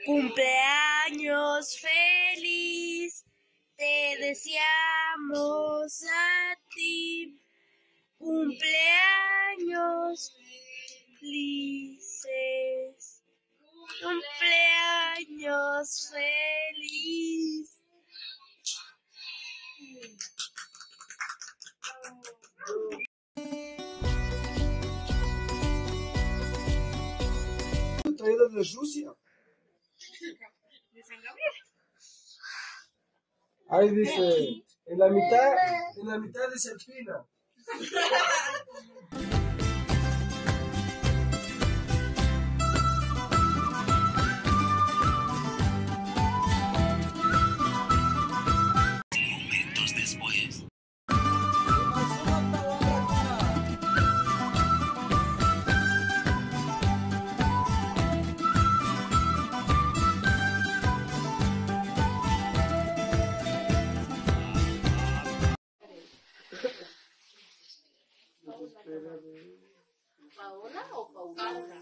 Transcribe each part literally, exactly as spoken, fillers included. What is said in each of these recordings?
Cumpleaños feliz, te deseamos a ti. Cumpleaños felices, cumpleaños feliz. Traído de Rusia. De San Gabriel. Ahí dice, en la mitad, en la mitad dice Alpina. Momentos después. ¿Paola o Paulana?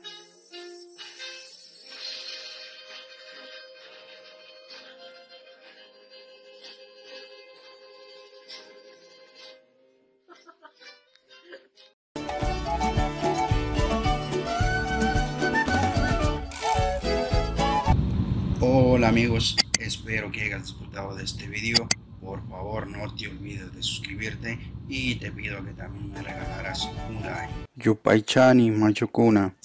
Hola amigos, espero que hayas disfrutado de este video. Por favor no te olvides de suscribirte y te pido que también me regalaras un like. Yupaichani Machokuna.